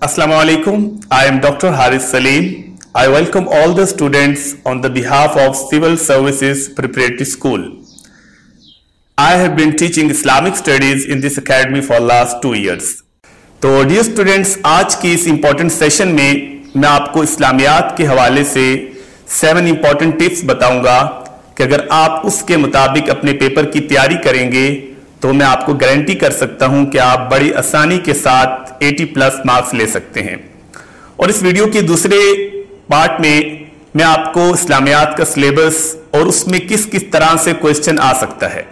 Assalamu alaikum. I am Dr. Haris Salim. I welcome all the students on the behalf of Civil Services Preparatory School. I have been teaching Islamic Studies in this academy for last 2 years. तो dear students, आज की इस important session में मैं आपको इस्लामियात के हवाले से 7 इम्पोर्टेंट टिप्स बताऊंगा कि अगर आप उसके मुताबिक अपने पेपर की तैयारी करेंगे तो मैं आपको गारंटी कर सकता हूं कि आप बड़ी आसानी के साथ 80+ मार्क्स ले सकते हैं। और इस वीडियो के दूसरे पार्ट में मैं आपको इस्लामियात का सिलेबस और उसमें किस किस तरह से क्वेश्चन आ सकता है,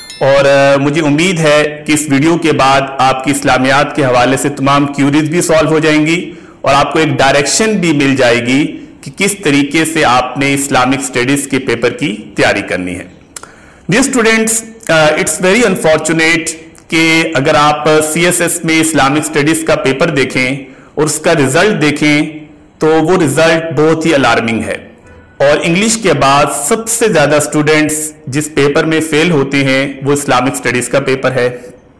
और मुझे उम्मीद है कि इस वीडियो के बाद आपकी इस्लामियात के हवाले से तमाम क्यूरीज भी सॉल्व हो जाएंगी और आपको एक डायरेक्शन भी मिल जाएगी कि किस तरीके से आपने इस्लामिक स्टडीज के पेपर की तैयारी करनी है। Dear students, it's very unfortunate कि अगर आप CSS में इस्लामिक स्टडीज का पेपर देखें और उसका रिजल्ट देखें तो वो रिजल्ट बहुत ही अलार्मिंग है, और इंग्लिश के बाद सबसे ज्यादा स्टूडेंट्स जिस पेपर में फेल होते हैं वो इस्लामिक स्टडीज का पेपर है।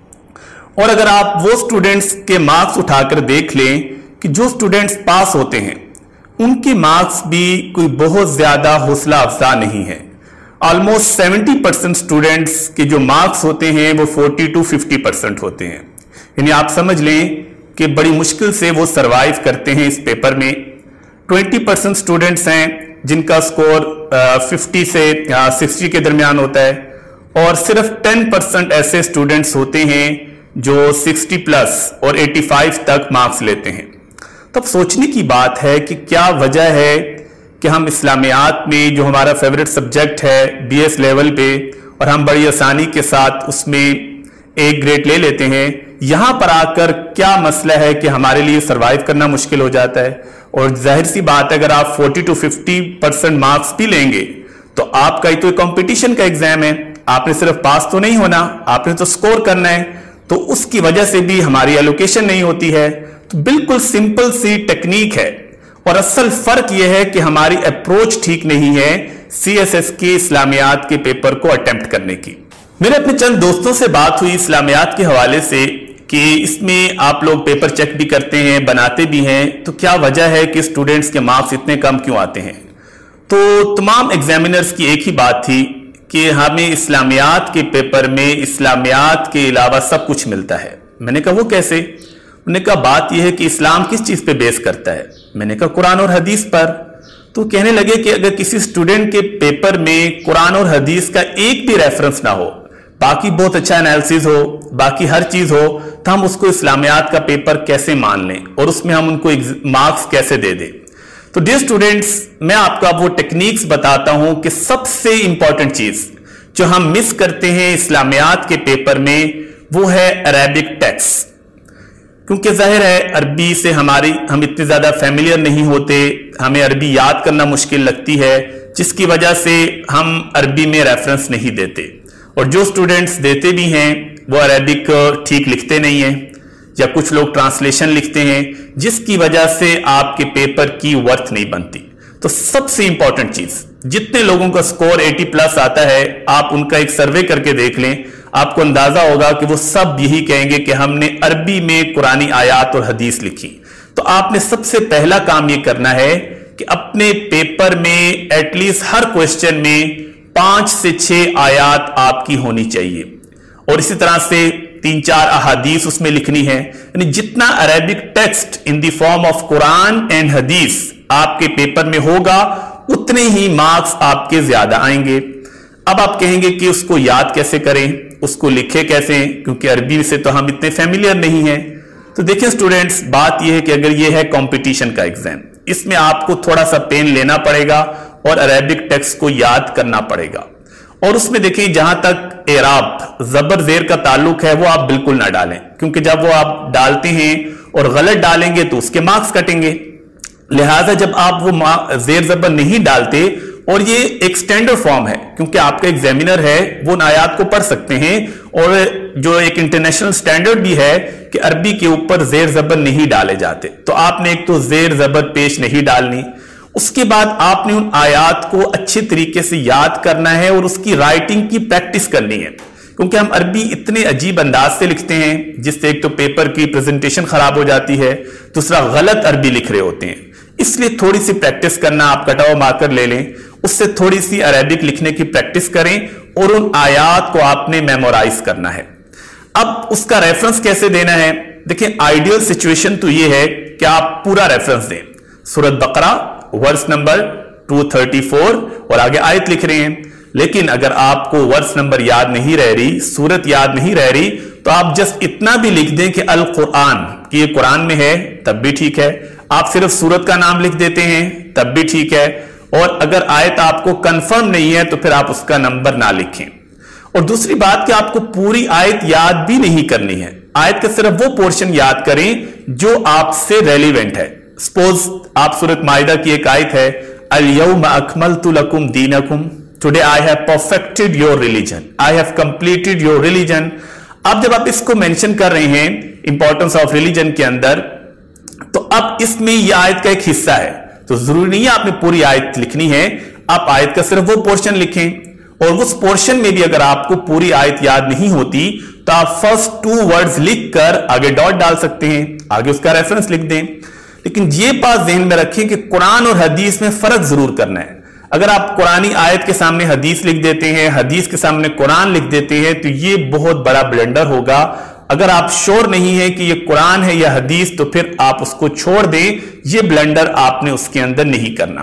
और अगर आप वो स्टूडेंट्स के मार्क्स उठाकर देख लें कि जो स्टूडेंट्स पास होते हैं उनके मार्क्स भी कोई बहुत ज्यादा हौसला अफजा नहीं है। ऑलमोस्ट 70% स्टूडेंट्स के जो मार्क्स होते हैं वो 40 to 50% होते हैं। यानी आप समझ लें कि बड़ी मुश्किल से वो सरवाइव करते हैं इस पेपर में। 20% स्टूडेंट्स हैं जिनका स्कोर 50 से 60 के दरमियान होता है, और सिर्फ 10% ऐसे स्टूडेंट्स होते हैं जो 60+ और 85 तक मार्क्स लेते हैं। तब सोचने की बात है कि क्या वजह है कि हम इस्लामियात में, जो हमारा फेवरेट सब्जेक्ट है BS लेवल पे, और हम बड़ी आसानी के साथ उसमें A ग्रेड ले लेते हैं, यहां पर आकर क्या मसला है कि हमारे लिए सरवाइव करना मुश्किल हो जाता है। और जाहिर सी बात है, अगर आप 40 to 50% मार्क्स भी लेंगे तो आपका ही तो कंपटीशन का एग्जाम है, आपने सिर्फ पास तो नहीं होना, आपने तो स्कोर करना है, तो उसकी वजह से भी हमारी एलोकेशन नहीं होती है। तो बिल्कुल सिंपल सी टेक्निक है, और असल फर्क यह है कि हमारी अप्रोच ठीक नहीं है CSS के इस्लामियात के पेपर को अटेम्प्ट करने की। मेरे अपने चंद दोस्तों से बात हुई इस्लामियात के हवाले से कि इसमें आप लोग पेपर चेक भी करते हैं, बनाते भी हैं, तो क्या वजह है कि स्टूडेंट्स के मार्क्स इतने कम क्यों आते हैं। तो तमाम एग्जामिनर्स की एक ही बात थी कि हमें इस्लामियात के पेपर में इस्लामियात के अलावा सब कुछ मिलता है। मैंने कहा वो कैसे? उन्होंने कहा बात यह है कि इस्लाम किस चीज पे बेस करता है। मैंने कहा कुरान और हदीस पर। तो कहने लगे कि अगर किसी स्टूडेंट के पेपर में कुरान और हदीस का एक भी रेफरेंस ना हो, बाकी बहुत अच्छा एनालिसिस हो, बाकी हर चीज हो, तो हम उसको इस्लामियात का पेपर कैसे मान लें और उसमें हम उनको मार्क्स कैसे दे दें। तो डियर स्टूडेंट्स, मैं आपको अब वो टेक्निक्स बताता हूं कि सबसे इंपॉर्टेंट चीज जो हम मिस करते हैं इस्लामियात के पेपर में वो है अरेबिक टेक्स्ट। क्योंकि जाहिर है अरबी से हम इतने ज्यादा फैमिलियर नहीं होते, हमें अरबी याद करना मुश्किल लगती है, जिसकी वजह से हम अरबी में रेफरेंस नहीं देते। और जो स्टूडेंट्स देते भी हैं वो अरबिक ठीक लिखते नहीं हैं, या कुछ लोग ट्रांसलेशन लिखते हैं, जिसकी वजह से आपके पेपर की वर्थ नहीं बनती। तो सबसे इंपॉर्टेंट चीज, जितने लोगों का स्कोर 80+ आता है, आप उनका एक सर्वे करके देख लें, आपको अंदाजा होगा कि वो सब यही कहेंगे कि हमने अरबी में कुरानी आयात और हदीस लिखी। तो आपने सबसे पहला काम ये करना है कि अपने पेपर में एटलीस्ट हर क्वेश्चन में 5 से 6 आयात आपकी होनी चाहिए, और इसी तरह से 3-4 अहादीस उसमें लिखनी है। यानी जितना Arabic text in the form of कुरान एंड हदीस आपके पेपर में होगा, उतने ही मार्क्स आपके ज्यादा आएंगे। अब आप कहेंगे कि उसको याद कैसे करें, उसको लिखे कैसे, क्योंकि अरबी से तो हम इतने फैमिलियर नहीं हैं। तो देखिए स्टूडेंट्स, बात यह है कि अगर ये है कंपटीशन का एग्जाम, इसमें आपको थोड़ा सा पेन लेना पड़ेगा और अरेबिक टेक्स्ट को याद करना पड़ेगा। और उसमें देखिए, जहां तक एराब जबर जेर का ताल्लुक है वो आप बिल्कुल ना डालें, क्योंकि जब वो आप डालते हैं और गलत डालेंगे तो उसके मार्क्स कटेंगे। लिहाजा जब आप वो जेर जबर नहीं डालते, और ये एक स्टैंडर्ड फॉर्म है, क्योंकि आपका एग्जामिनर है वो आयात को पढ़ सकते हैं, और जो एक इंटरनेशनल स्टैंडर्ड भी है कि अरबी के ऊपर जेर जबर नहीं डाले जाते। तो आपने एक तो जेर जबर पेश नहीं डालनी, उसके बाद आपने उन आयात को अच्छे तरीके से याद करना है और उसकी राइटिंग की प्रैक्टिस करनी है क्योंकि हम अरबी इतने अजीब अंदाज से लिखते हैं जिससे एक तो पेपर की प्रेजेंटेशन खराब हो जाती है, दूसरा गलत अरबी लिख रहे होते हैं। इसलिए थोड़ी सी प्रैक्टिस करना, आप कटा हुआ मार्कर ले लें, उससे थोड़ी सी अरेबिक लिखने की प्रैक्टिस करें और उन आयात को आपने मेमोराइज करना है। अब उसका रेफरेंस कैसे देना है? देखिए, आइडियल सिचुएशन तो ये है कि आप पूरा रेफरेंस दें। सूरत बकरा वर्स नंबर 234 और आगे आयत लिख रहे हैं, लेकिन अगर आपको वर्स नंबर याद नहीं रह रही, सूरत याद नहीं रह रही, तो आप जस्ट इतना भी लिख दें कि अल कुरान, कि ये कुरान में है, तब भी ठीक है। आप सिर्फ सूरत का नाम लिख देते हैं, तब भी ठीक है। और अगर आयत आपको कंफर्म नहीं है तो फिर आप उसका नंबर ना लिखें। और दूसरी बात कि आपको पूरी आयत याद भी नहीं करनी है, आयत का सिर्फ वो पोर्शन याद करें जो आपसे रेलिवेंट है। सपोज आप सूरत माइदा की एक आयत है, अल यौमा अकमलतु लकुम दीनकुम, today I have perfected your religion, I have completed your religion. अब जब आप इसको मेंशन कर रहे हैं इंपॉर्टेंस ऑफ रिलीजन के अंदर, तो अब इसमें यह आयत का एक हिस्सा है, तो जरूरी नहीं है आपने पूरी आयत लिखनी है, आप आयत का सिर्फ वो पोर्शन लिखें। और उस पोर्शन में भी अगर आपको पूरी आयत याद नहीं होती तो आप फर्स्ट 2 वर्ड्स लिखकर आगे डॉट डाल सकते हैं, आगे उसका रेफरेंस लिख दें। लेकिन ये बात ध्यान में रखें कि कुरान और हदीस में फर्क जरूर करना है। अगर आप कुरानी आयत के सामने हदीस लिख देते हैं, हदीस के सामने कुरान लिख देते हैं, तो ये बहुत बड़ा ब्लंडर होगा। अगर आप श्योर नहीं है कि ये कुरान है या हदीस, तो फिर आप उसको छोड़ दें, ये ब्लंडर आपने उसके अंदर नहीं करना।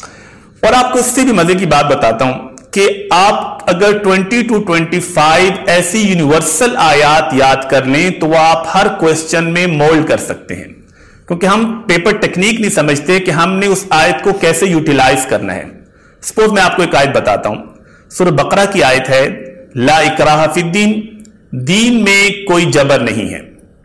और आपको इससे भी मजे की बात बताता हूं कि आप अगर 20 to 25 ऐसी यूनिवर्सल आयात याद कर लें तो आप हर क्वेश्चन में मोल्ड कर सकते हैं, क्योंकि हम पेपर टेक्निक नहीं समझते कि हमने उस आयत को कैसे यूटिलाइज करना है। सपोज मैं आपको एक आयत बताता हूं, सूरह बकरा की आयत है, ला इकराहा फिद्दीन, दीन में कोई जबर नहीं है।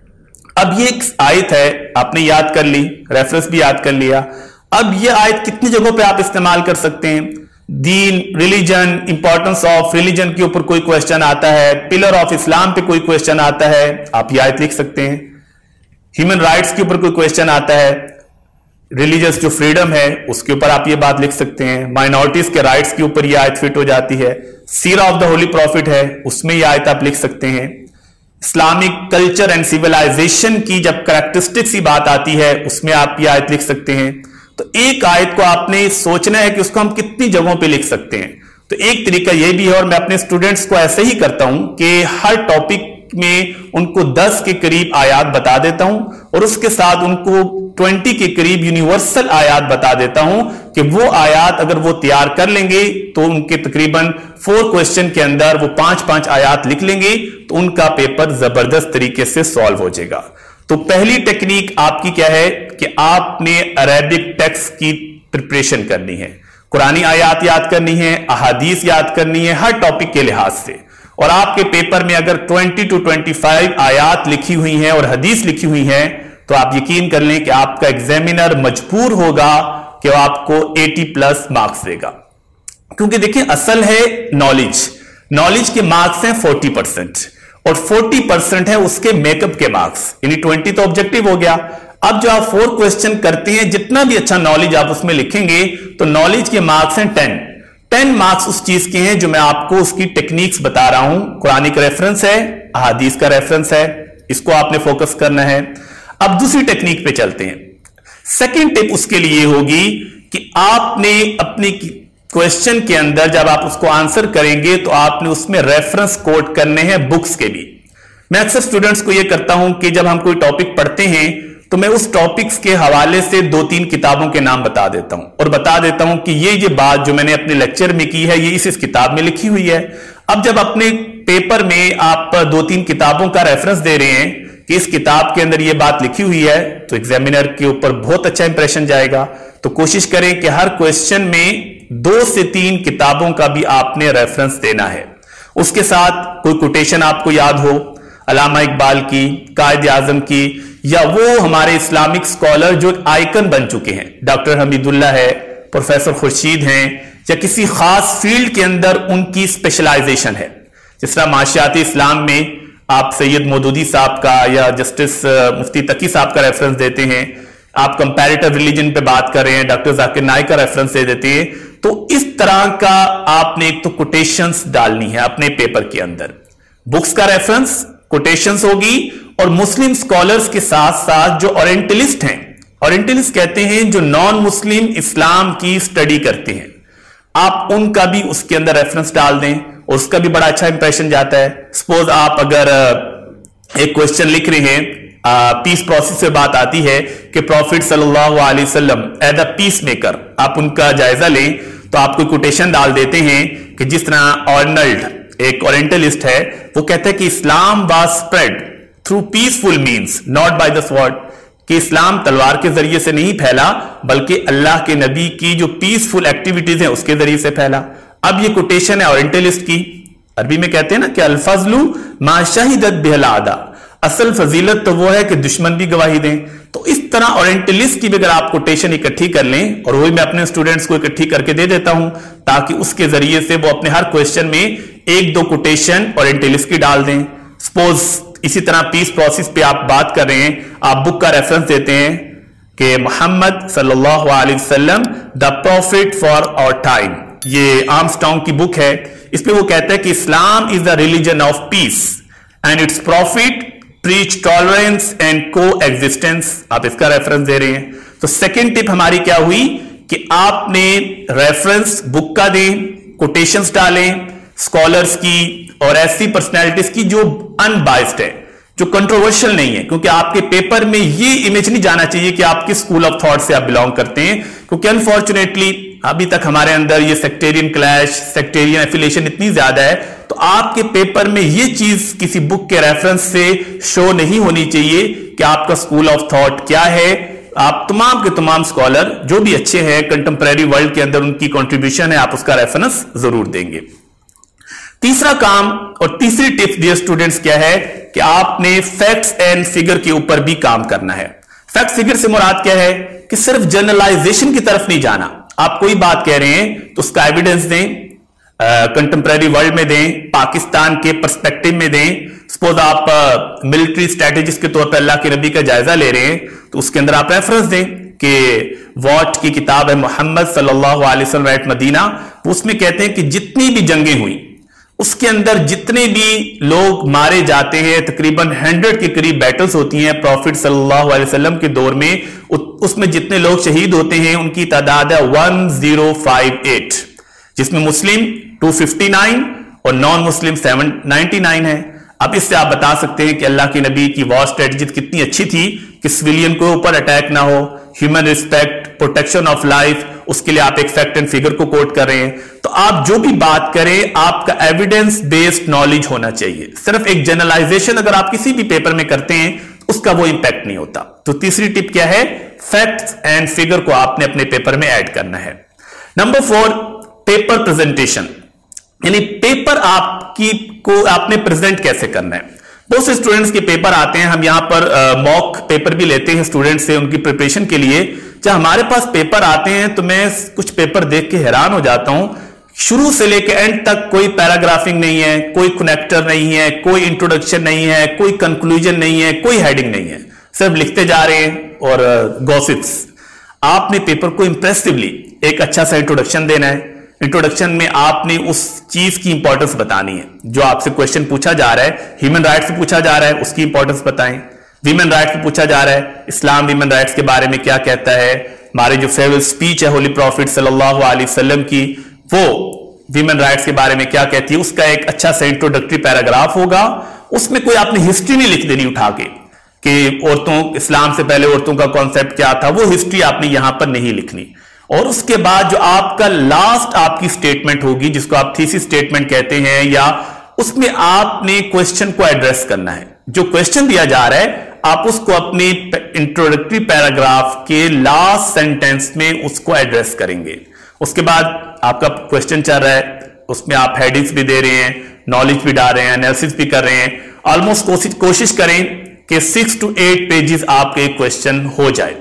अब ये एक आयत है, आपने याद कर ली, रेफरेंस भी याद कर लिया। अब ये आयत कितनी जगहों पे आप इस्तेमाल कर सकते हैं? दीन, रिलीजन, इंपॉर्टेंस ऑफ रिलीजन के ऊपर कोई क्वेश्चन आता है, पिलर ऑफ इस्लाम पे कोई क्वेश्चन आता है, आप ये आयत लिख सकते हैं। ह्यूमन राइट्स के ऊपर कोई क्वेश्चन आता है, रिलीजियस जो फ्रीडम है उसके ऊपर आप ये बात लिख सकते हैं। माइनॉरिटीज के राइट्स के ऊपर ये आयत फिट हो जाती है। सीरा ऑफ द होली प्रॉफिट है, उसमें ये आयत आप लिख सकते हैं। इस्लामिक कल्चर एंड सिविलाइजेशन की जब कैरेक्टरिस्टिक्स की बात आती है, उसमें आप ये आयत लिख सकते हैं। तो एक आयत को आपने सोचना है कि उसको हम कितनी जगहों पे लिख सकते हैं। तो एक तरीका यह भी है, और मैं अपने स्टूडेंट्स को ऐसे ही करता हूं कि हर टॉपिक में उनको 10 के करीब आयात बता देता हूं और उसके साथ उनको 20 के करीब यूनिवर्सल आयात बता देता हूं कि वो आयात अगर वो तैयार कर लेंगे तो उनके तकरीबन 4 क्वेश्चन के अंदर वो 5-5 आयात लिख लेंगे, तो उनका पेपर जबरदस्त तरीके से सॉल्व हो जाएगा। तो पहली टेक्निक आपकी क्या है कि आपने अरेबिक टेक्स्ट की प्रिपरेशन करनी है, कुरानी आयात याद करनी है, अहादीस याद करनी है हर टॉपिक के लिहाज से। और आपके पेपर में अगर 20 to 25 आयात लिखी हुई हैं और हदीस लिखी हुई हैं, तो आप यकीन कर लें कि आपका एग्जामिनर मजबूर होगा कि वो आपको 80+ मार्क्स देगा। क्योंकि देखिए, असल है नॉलेज के मार्क्स हैं 40% और 40% है उसके मेकअप के मार्क्स, यानी 20 तो ऑब्जेक्टिव हो गया। अब जो आप 4 क्वेश्चन करते हैं, जितना भी अच्छा नॉलेज आप उसमें लिखेंगे तो नॉलेज के मार्क्स हैं 10 मार्क्स उस चीज के हैं जो मैं आपको उसकी टेक्निक्स बता रहा हूं। कुरानी का रेफरेंस है, अहादीस का रेफरेंस है, इसको आपने फोकस करना है। अब दूसरी टेक्निक पे चलते हैं। सेकंड टिप उसके लिए होगी कि आपने अपनी क्वेश्चन के अंदर जब आप उसको आंसर करेंगे तो आपने उसमें रेफरेंस कोट करने हैं बुक्स के भी। मैं अक्सर स्टूडेंट्स को यह करता हूं कि जब हम कोई टॉपिक पढ़ते हैं तो मैं उस टॉपिक्स के हवाले से 2-3 किताबों के नाम बता देता हूं और बता देता हूं कि ये बात जो मैंने अपने लेक्चर में की है ये इस किताब में लिखी हुई है। अब जब अपने पेपर में आप 2-3 किताबों का रेफरेंस दे रहे हैं कि इस किताब के अंदर ये बात लिखी हुई है, तो एग्जामिनर के ऊपर बहुत अच्छा इंप्रेशन जाएगा। तो कोशिश करें कि हर क्वेश्चन में 2 से 3 किताबों का भी आपने रेफरेंस देना है। उसके साथ कोई कोटेशन आपको याद हो, अल्लामा इकबाल की, कायद आजम की, या वो हमारे इस्लामिक स्कॉलर जो आइकन बन चुके हैं, डॉक्टर हमीदुल्लाह है, प्रोफेसर खुर्शीद हैं, या किसी खास फील्ड के अंदर उनकी स्पेशलाइजेशन है। जिस तरह माशियाती इस्लाम में आप सैयद मौदूदी साहब का या जस्टिस मुफ्ती तकी साहब का रेफरेंस देते हैं, आप कंपैरेटिव रिलीजन पे बात कर रहे हैं, डॉक्टर जाकिर नाइक का रेफरेंस दे देते हैं। तो इस तरह का आपने एक तो कोटेशंस डालनी है अपने पेपर के अंदर। बुक्स का रेफरेंस, कोटेशंस होगी, और मुस्लिम स्कॉलर्स के साथ साथ जो ओरिएंटलिस्ट हैं, ओरिएंटलिस्ट कहते हैं जो नॉन मुस्लिम इस्लाम की स्टडी करते हैं, आप उनका भी उसके अंदर रेफरेंस डाल दें और उसका भी बड़ा अच्छा इंप्रेशन जाता है। सपोज आप अगर एक क्वेश्चन लिख रहे हैं, पीस प्रोसेस से बात आती है कि प्रॉफिट सल्लल्लाहु अलैहि वसल्लम एज अ पीस मेकर, आप उनका जायजा लें तो आप कोई कोटेशन डाल देते हैं कि जिस तरह आर्नल्ड एक ओरिएंटलिस्ट है, वो कहता है कि Islam was spread through peaceful means not by the sword, कि इस्लाम तलवार के जरिए से नहीं फैला बल्कि अल्लाह के नबी की जो पीसफुल एक्टिविटीज हैं उसके जरिए से फैला। अब ये कोटेशन है ओरिएंटलिस्ट की, अरबी में कहते हैं ना कि अल फज़लु मा शहिदत बिहिल आदा, असल फजीलत तो वो है कि दुश्मन भी गवाही दें। तो इस तरह ओरिएंटलिस्ट की भी अगर आप कोटेशन इकट्ठी कर लें, और वही मैं अपने स्टूडेंट्स को इकट्ठी करके दे देता हूं ताकि उसके जरिए से वो अपने हर क्वेश्चन में एक दो कोटेशन ओरिएंटलिस्ट की डाल दें। सपोज इसी तरह पीस प्रोसेस पे आप बात कर रहे हैं, आप बुक का रेफरेंस देते हैं कि मोहम्मद सल्लल्लाहु अलैहि वसल्लम the prophet for our time, ये आर्मस्ट्रांग की बुक है, इसमें वो कहता है कि Islam is the religion of peace and its prophet preach tolerance and coexistence, आप इसका रेफरेंस दे रहे हैं। तो सेकेंड टिप हमारी क्या हुई कि आपने रेफरेंस बुक का दें, कोटेशंस डालें स्कॉलर्स की और ऐसी पर्सनैलिटीज की जो अनबाइस्ड है, जो कंट्रोवर्शियल नहीं है, क्योंकि आपके पेपर में ये इमेज नहीं जाना चाहिए कि आप किस स्कूल ऑफ थॉट से आप बिलोंग करते हैं, क्योंकि अनफॉर्चुनेटली अभी तक हमारे अंदर ये सेक्टेरियन क्लैश, सेक्टेरियन एफिलिएशन इतनी ज्यादा है, तो आपके पेपर में ये चीज किसी बुक के रेफरेंस से शो नहीं होनी चाहिए कि आपका स्कूल ऑफ थॉट क्या है। आप तमाम के तमाम स्कॉलर जो भी अच्छे हैं कंटेम्परेरी वर्ल्ड के अंदर, उनकी कंट्रीब्यूशन है, आप उसका रेफरेंस जरूर देंगे। तीसरा काम और तीसरी टिप डियर स्टूडेंट्स क्या है कि आपने फैक्ट्स एंड फिगर के ऊपर भी काम करना है। फैक्ट फिगर से मुराद क्या है कि सिर्फ जनरलाइजेशन की तरफ नहीं जाना, आप कोई बात कह रहे हैं तो उसका एविडेंस दें, कंटेम्परेरी वर्ल्ड में दें, पाकिस्तान के पर्सपेक्टिव में दें। सपोज आप मिलिट्री स्ट्रेटेजिस्ट के तौर पर अल्लाह के नबी का जायजा ले रहे हैं तो उसके अंदर आप रेफरेंस दें कि वॉट की किताब है मोहम्मद सल्लल्लाहु अलैहि वसल्लम एट मदीना, उसमें कहते हैं कि जितनी भी जंगें हुई उसके अंदर जितने भी लोग मारे जाते हैं, तकरीबन 100 के करीब बैटल्स होती हैं प्रॉफिट सल्लल्लाहु अलैहि वसल्लम के दौर में, उसमें जितने लोग शहीद होते हैं उनकी तादाद है 1058, जिसमें मुस्लिम 259 और नॉन मुस्लिम 799 है। अब इससे आप बता सकते हैं कि अल्लाह के नबी की वॉर स्ट्रेटजी कितनी अच्छी थी कि सिविलियन को ऊपर अटैक ना हो, human respect, protection of life, उसके लिए आप एक फैक्ट एंड फिगर को कोट कर रहे हैं। तो आप जो भी बात करें आपका एविडेंस बेस्ड नॉलेज होना चाहिए। सिर्फ एक जनरलाइजेशन अगर आप किसी भी पेपर में करते हैं उसका वो इंपैक्ट नहीं होता। तो तीसरी टिप क्या है, फैक्ट्स एंड फिगर को आपने अपने पेपर में ऐड करना है। नंबर 4, पेपर प्रेजेंटेशन, यानी पेपर आपकी को आपने प्रेजेंट कैसे करना है। बहुत से स्टूडेंट्स के पेपर आते हैं, हम यहां पर मॉक पेपर भी लेते हैं स्टूडेंट्स से उनकी प्रिपरेशन के लिए। जब हमारे पास पेपर आते हैं तो मैं कुछ पेपर देख के हैरान हो जाता हूं, शुरू से लेकर एंड तक कोई पैराग्राफिंग नहीं है, कोई कनेक्टर नहीं है, कोई इंट्रोडक्शन नहीं है, कोई कंक्लूजन नहीं है, कोई हेडिंग नहीं है, सिर्फ लिखते जा रहे हैं और गॉसिप्स। आपने पेपर को इंप्रेसिवली एक अच्छा सा इंट्रोडक्शन देना है। इंट्रोडक्शन में आपने उस चीज की इंपॉर्टेंस बतानी है जो आपसे क्वेश्चन पूछा जा रहा है। ह्यूमन राइट्स से पूछा जा रहा है, उसकी इंपॉर्टेंस बताएं। वीमेन राइट्स से पूछा जा रहा है, इस्लाम वीमेन राइट्स के बारे में क्या कहता है। हमारी जो फेवरेट स्पीच है होली प्रॉफिट सल्लल्लाहु अलैहि वसल्लम की, वो वीमेन राइट्स के बारे में क्या कहती है, उसका एक अच्छा सा इंट्रोडक्टरी पैराग्राफ होगा। उसमें कोई आपने हिस्ट्री नहीं लिख देनी उठा के कि औरतों, इस्लाम से पहले औरतों का कॉन्सेप्ट क्या था, वो हिस्ट्री आपने यहां पर नहीं लिखनी। और उसके बाद जो आपका लास्ट आपकी स्टेटमेंट होगी, जिसको आप थीसिस स्टेटमेंट कहते हैं, या उसमें आपने क्वेश्चन को एड्रेस करना है। जो क्वेश्चन दिया जा रहा है आप उसको अपने इंट्रोडक्टरी पैराग्राफ के लास्ट सेंटेंस में उसको एड्रेस करेंगे। उसके बाद आपका क्वेश्चन चल रहा है, उसमें आप हेडिंग्स भी दे रहे हैं, नॉलेज भी डाल रहे हैं, एनालिसिस भी कर रहे हैं। ऑलमोस्ट कोशिश करें कि 6 to 8 पेजेस आपके क्वेश्चन हो जाए।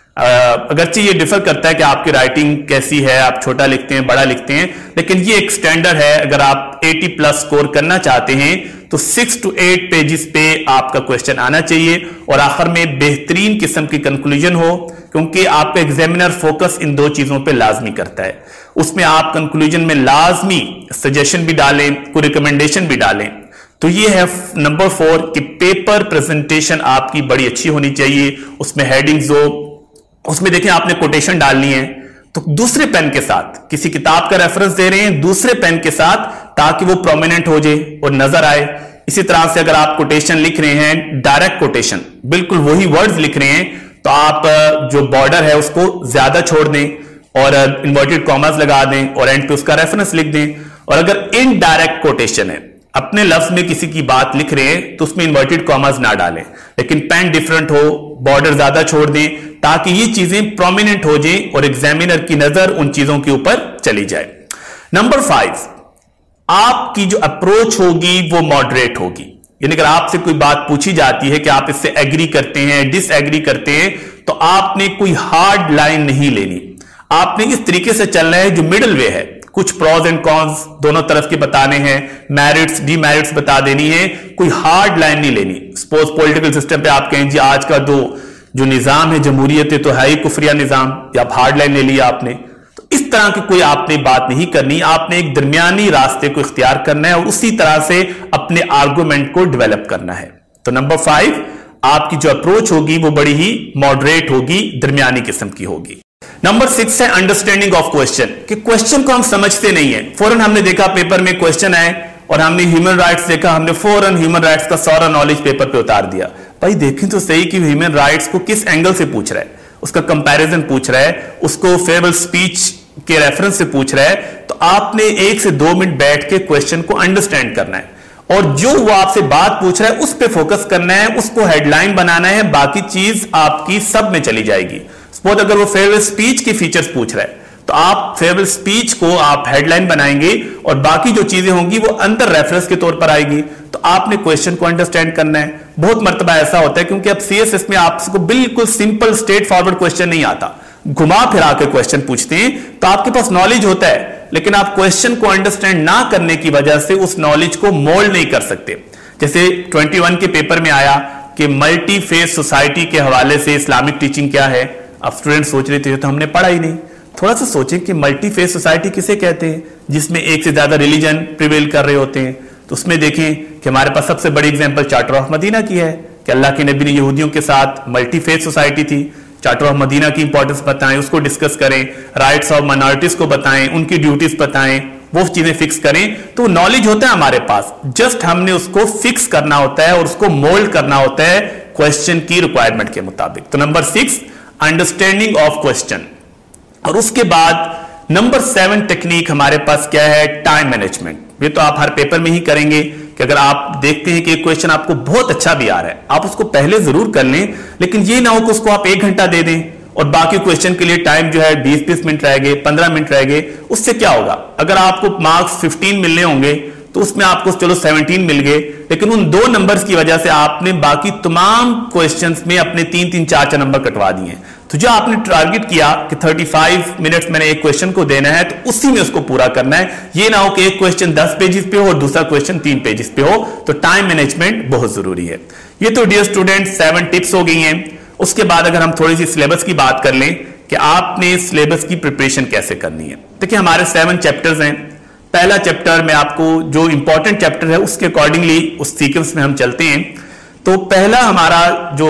अगरचे ये डिफर करता है कि आपकी राइटिंग कैसी है, आप छोटा लिखते हैं, बड़ा लिखते हैं, लेकिन ये एक स्टैंडर्ड है। अगर आप 80+ स्कोर करना चाहते हैं तो 6 to 8 पेजेस पे आपका क्वेश्चन आना चाहिए और आखिर में बेहतरीन किस्म की कंक्लूजन हो, क्योंकि आपका एग्जामिनर फोकस इन दो चीजों पे लाजमी करता है। उसमें आप कंक्लूजन में लाजमी सजेशन भी डालें, कोई रिकमेंडेशन भी डालें, तो ये है नंबर 4 कि पेपर प्रेजेंटेशन आपकी बड़ी अच्छी होनी चाहिए, उसमें हेडिंग्स हो, उसमें देखें आपने कोटेशन डालनी है तो दूसरे पेन के साथ, किसी किताब का रेफरेंस दे रहे हैं दूसरे पेन के साथ, ताकि वो प्रोमिनेंट हो जाए और नजर आए। इसी तरह से अगर आप कोटेशन लिख रहे हैं, डायरेक्ट कोटेशन, बिल्कुल वही वर्ड्स लिख रहे हैं, तो आप जो बॉर्डर है उसको ज्यादा छोड़ दें और इन्वर्टेड कॉमास लगा दें और एंड पे उसका रेफरेंस लिख दें। और अगर इनडायरेक्ट कोटेशन है, अपने लफ्ज में किसी की बात लिख रहे हैं तो उसमें इन्वर्टेड कॉमास ना डालें, लेकिन पेन डिफरेंट हो, बॉर्डर ज्यादा छोड़ दें, ताकि ये चीजें प्रोमिनेंट हो जाए और एग्जामिनर की नजर उन चीजों के ऊपर चली जाए। नंबर 5, आपकी जो अप्रोच होगी वो मॉडरेट होगी। यानी अगर आपसे कोई बात पूछी जाती है कि आप इससे एग्री करते हैं, डिसएग्री करते हैं, तो आपने कोई हार्ड लाइन नहीं लेनी, आपने इस तरीके से चलना है जो मिडिल वे है। कुछ प्रोज एंड कॉन्स दोनों तरफ के बताने हैं, मेरिट्स डीमेरिट्स बता देनी है, कोई हार्ड लाइन नहीं लेनी। सपोज पॉलिटिकल सिस्टम पे आप कहें जी आज का जो निजाम है जमहूरियत है तो है ही कुफरिया निजाम, या हार्ड लाइन ले लिया आपने, तो इस तरह की कोई आपने बात नहीं करनी। आपने एक दरमियानी रास्ते को इख्तियार करना है और उसी तरह से अपने आर्गुमेंट को डेवलप करना है। तो नंबर 5, आपकी जो अप्रोच होगी वो बड़ी ही मॉडरेट होगी, दरमियानी किस्म की होगी। नंबर 6 है अंडरस्टैंडिंग ऑफ क्वेश्चन, कि क्वेश्चन को हम समझते नहीं है। फौरन हमने देखा पेपर में क्वेश्चन आए और हमने ह्यूमन राइट्स देखा, हमने फौरन ह्यूमन राइट्स का सारा नॉलेज पेपर पे उतार दिया। भाई देखें तो सही कि ह्यूमन राइट्स को किस एंगल से पूछ रहा है, उसका कंपैरिजन पूछ रहा है, उसको फेयरवेल स्पीच के रेफरेंस से पूछ रहा है। तो आपने 1 से 2 मिनट बैठ के क्वेश्चन को अंडरस्टैंड करना है और जो वो आपसे बात पूछ रहा है उस पर फोकस करना है, उसको हेडलाइन बनाना है, बाकी चीज आपकी सब में चली जाएगी। सपोज अगर वो फेयरवेल स्पीच के फीचर्स पूछ रहा है तो आप फेयरवेल स्पीच को आप हेडलाइन बनाएंगे और बाकी जो चीजें होंगी वो अंदर रेफरेंस के तौर पर आएगी। तो आपने क्वेश्चन को अंडरस्टैंड करना है। बहुत मर्तबा ऐसा होता है क्योंकि अब सीएसएस में आपको बिल्कुल सिंपल स्ट्रेट फॉरवर्ड क्वेश्चन नहीं आता, घुमा फिरा के क्वेश्चन पूछते हैं। तो आपके पास नॉलेज होता है लेकिन आप क्वेश्चन को अंडरस्टैंड ना करने की वजह से उस नॉलेज को मोल्ड नहीं कर सकते। जैसे 21 के पेपर में आया कि मल्टी फेथ सोसाइटी के हवाले से इस्लामिक टीचिंग क्या है। अब स्टूडेंट सोच रहे थे तो हमने पढ़ा ही नहीं। थोड़ा सा सोचें कि मल्टी फेथ सोसाइटी किसे कहते हैं, जिसमें एक से ज्यादा रिलीजन प्रिवेल कर रहे होते हैं। तो उसमें देखें कि हमारे पास सबसे बड़ी एग्जांपल चार्टर ऑफ मदीना की है कि अल्लाह के नबी ने यहूदियों के साथ मल्टी फेथ सोसाइटी थी। चार्टर ऑफ मदीना की इंपॉर्टेंस बताएं, उसको डिस्कस करें, राइट्स ऑफ माइनॉरिटीज को बताएं, उनकी ड्यूटीज बताएं, वो चीजें फिक्स करें। तो नॉलेज होता है हमारे पास, जस्ट हमने उसको फिक्स करना होता है और उसको मोल्ड करना होता है क्वेश्चन की रिक्वायरमेंट के मुताबिक। तो नंबर 6 अंडरस्टैंडिंग ऑफ क्वेश्चन। और उसके बाद नंबर 7 टेक्निक हमारे पास क्या है, टाइम मैनेजमेंट। ये तो आप हर पेपर में ही करेंगे कि अगर आप देखते हैं कि एक क्वेश्चन आपको बहुत अच्छा भी आ रहा है, आप उसको पहले जरूर कर लें, लेकिन ये ना हो कि उसको आप 1 घंटा दे दें और बाकी क्वेश्चन के लिए टाइम जो है 20-20 मिनट रह गए, 15 मिनट रह गए। उससे क्या होगा, अगर आपको मार्क्स 15 मिलने होंगे तो उसमें आपको चलो 17 मिल गए, लेकिन उन 2 नंबर्स की वजह से आपने बाकी तमाम क्वेश्चंस में अपने 3-3, 4-4 नंबर कटवा दिए। तो जो आपने टारगेट किया कि 35 मिनट्स मैंने एक क्वेश्चन को देना है, तो उसी में उसको पूरा करना है। ये ना हो कि एक क्वेश्चन 10 पेजेस पे हो और दूसरा क्वेश्चन 3 पेजेस पे हो। तो टाइम मैनेजमेंट बहुत जरूरी है। ये तो डियर स्टूडेंट 7 टिप्स हो गई हैं। उसके बाद अगर हम थोड़ी सी सिलेबस की बात कर लें कि आपने सिलेबस की प्रिपरेशन कैसे करनी है। देखिए हमारे 7 चैप्टर्स हैं। पहला चैप्टर में आपको जो इंपॉर्टेंट चैप्टर है उसके अकॉर्डिंगली उस सीक्वेंस में हम चलते हैं। तो पहला हमारा जो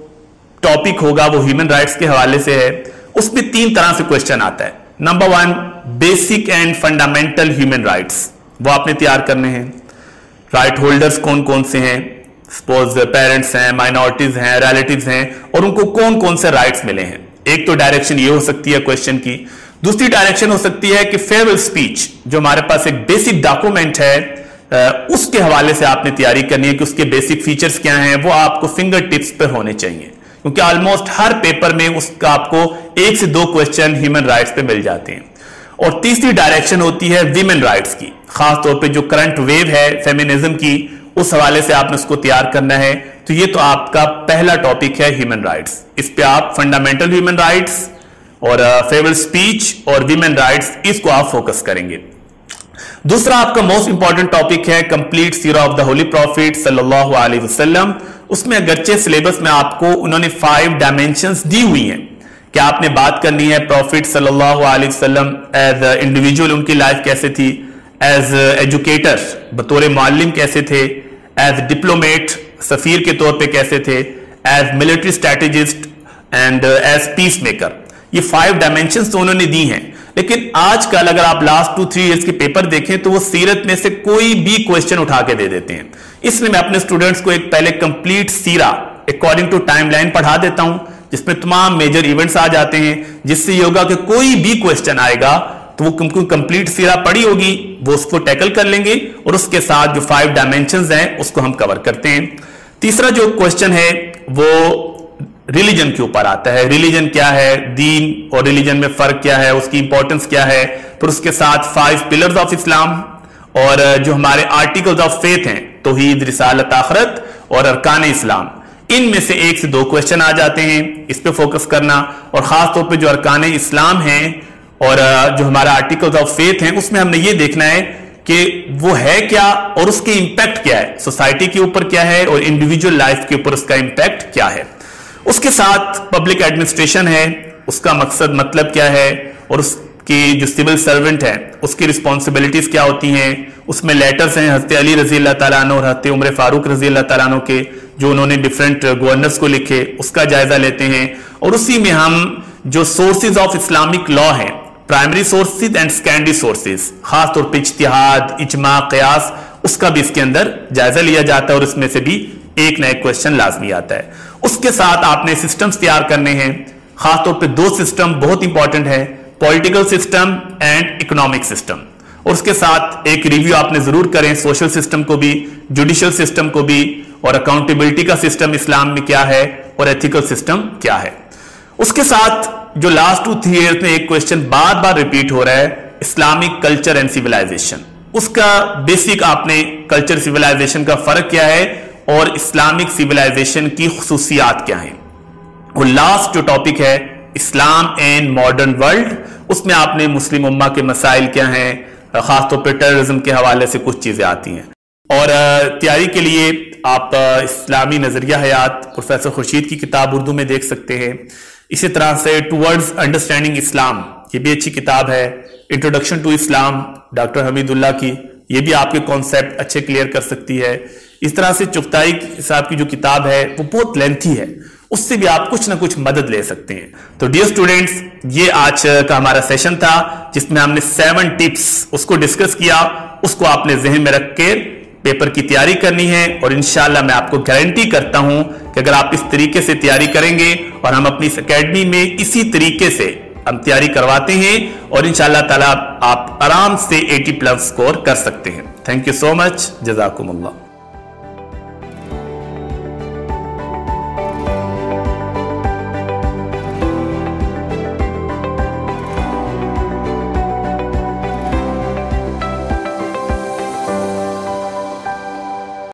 टॉपिक होगा वो ह्यूमन राइट्स के हवाले से है। उसमें 3 तरह से क्वेश्चन आता है। Number 1 basic and fundamental human rights, वो आपने तैयार करने हैं। राइट होल्डर्स कौन कौन से हैं, सपोज पेरेंट्स हैं, माइनॉरिटीज हैं, रिलेटिव्स हैं, और उनको कौन कौन से राइट्स मिले हैं। एक तो डायरेक्शन ये हो सकती है क्वेश्चन की। दूसरी डायरेक्शन हो सकती है कि फेयरवेल स्पीच जो हमारे पास एक बेसिक डॉक्यूमेंट है उसके हवाले से आपने तैयारी करनी है कि उसके बेसिक फीचर्स क्या हैं, वो आपको फिंगर टिप्स पर होने चाहिए, क्योंकि ऑलमोस्ट हर पेपर में उसका आपको 1 से 2 क्वेश्चन ह्यूमन राइट्स पे मिल जाते हैं। और तीसरी डायरेक्शन होती है विमेन राइट्स की, खासतौर पे जो करंट वेव है फेमिनिज्म की, उस हवाले से आपने उसको तैयार करना है। तो ये तो आपका पहला टॉपिक है ह्यूमन राइट्स। इस पे आप फंडामेंटल ह्यूमन राइट्स और फेयरवेल स्पीच और विमेन राइट्स, इसको आप फोकस करेंगे। दूसरा आपका मोस्ट इंपॉर्टेंट टॉपिक है कंप्लीट सीरा ऑफ द होली प्रॉफिट सल्लल्लाहु अलैहि वसल्लम। उसमें अगरचे सिलेबस में आपको उन्होंने 5 डायमेंशंस दी हुई हैं कि आपने बात करनी है प्रॉफिट सल्लल्लाहु अलैहि वसल्लम एज इंडिविजुअल, उनकी लाइफ कैसे थी, एज एजुकेटर बतौर मुअल्लिम कैसे थे, एज डिप्लोमेट, सफीर के तौर पे कैसे थे, as military strategist and as peace maker. ये 5 डायमेंशंस तो उन्होंने दी हैं, लेकिन आजकल अगर आप लास्ट 2-3 इयर्स के पेपर देखें तो वो सीरत में से कोई भी क्वेश्चन उठा के दे देते हैं। इसलिए मैं अपने स्टूडेंट्स को एक पहले complete Sira according to timeline पढ़ा देता हूं, जिसमें तमाम मेजर इवेंट्स आ जाते हैं, जिससे ये होगा कि कोई भी क्वेश्चन आएगा तो वो कंप्लीट सीरा पढ़ी होगी, वो उसको टैकल कर लेंगे और उसके साथ जो 5 डायमेंशंस हैं उसको हम कवर करते हैं। तीसरा जो क्वेश्चन है वो रिलीजन के ऊपर आता है। रिलीजन क्या है, दीन और रिलीजन में फर्क क्या है, उसकी इंपॉर्टेंस क्या है। फिर उसके साथ 5 पिलर्स ऑफ इस्लाम और जो हमारे आर्टिकल्स ऑफ फेथ हैं, तौहीद, रिसालत, आखिरत और अरकान इस्लाम, इनमें से 1 से 2 क्वेश्चन आ जाते हैं, इस पे फोकस करना। और खास तौर पे जो अरकान इस्लाम हैं और जो हमारा आर्टिकल्स ऑफ फेथ हैं, उसमें हमने ये देखना है कि वो है क्या और उसके इंपैक्ट क्या है, सोसाइटी के ऊपर क्या है और इंडिविजुअल लाइफ के ऊपर उसका इंपैक्ट क्या है। उसके साथ पब्लिक एडमिनिस्ट्रेशन है, उसका मकसद मतलब क्या है और उसकी जो सिविल सर्वेंट है उसकी रिस्पॉन्सिबिलिटीज क्या होती हैं। उसमें लेटर्स हैं हज़रत अली रज़ी अल्लाह ताला अन्हु और हज़रत उमर फारूक रज़ी अल्लाह ताला अन्हु के, जो उन्होंने डिफरेंट गवर्नर्स को लिखे, उसका जायजा लेते हैं। और उसी में हम जो सोर्सेज ऑफ इस्लामिक लॉ हैं, primary sources and secondary sources, खासतौर पर इज्तिहाद, इजमा, क़यास, उसका भी इसके अंदर जायजा लिया जाता है और इसमें से भी एक ना एक क्वेश्चन लाजमी आता है। उसके साथ आपने सिस्टम्स तैयार करने हैं, खासतौर पे 2 सिस्टम बहुत इंपॉर्टेंट है, political system and economic system. और उसके साथ एक रिव्यू आपने जरूर करें सोशल सिस्टम को भी, जुडिशियल सिस्टम को भी, और अकाउंटेबिलिटी का सिस्टम इस्लाम में क्या है और एथिकल सिस्टम क्या है। उसके साथ जो लास्ट 2-3 ईयर्स में एक क्वेश्चन बार बार रिपीट हो रहा है, इस्लामिक कल्चर एंड सिविलाइजेशन, उसका बेसिक आपने कल्चर सिविलाइजेशन का फर्क क्या है और इस्लामिक सिविलाइजेशन की खुसूसियात क्या हैं। और लास्ट जो टॉपिक है इस्लाम एंड मॉडर्न वर्ल्ड, उसमें आपने मुस्लिम उम्मा के मसाइल क्या हैं, खासतौर पर टेररिज्म के हवाले से कुछ चीजें आती हैं। और तैयारी के लिए आप इस्लामी नजरिया हयात प्रोफेसर खुर्शीद की किताब उर्दू में देख सकते हैं। इसी तरह से टुवर्ड्स अंडरस्टैंडिंग इस्लाम, ये भी अच्छी किताब है। Introduction to Islam doctor Hamidullah की, ये भी आपके कॉन्सेप्ट अच्छे क्लियर कर सकती है। इस तरह से चुगताई साहब की जो किताब है वो बहुत लेंथी है, उससे भी आप कुछ ना कुछ मदद ले सकते हैं। तो डियर स्टूडेंट्स, ये आज का हमारा सेशन था जिसमें हमने 7 टिप्स उसको डिस्कस किया, उसको आपने जहन में रख के पेपर की तैयारी करनी है। और इंशाल्लाह मैं आपको गारंटी करता हूं कि अगर आप इस तरीके से तैयारी करेंगे, और हम अपनी इस अकेडमी में इसी तरीके से हम तैयारी करवाते हैं, और इंशाल्लाह ताला आप आराम से 80+ स्कोर कर सकते हैं। Thank you so much, जज़ाकुमुल्लाह।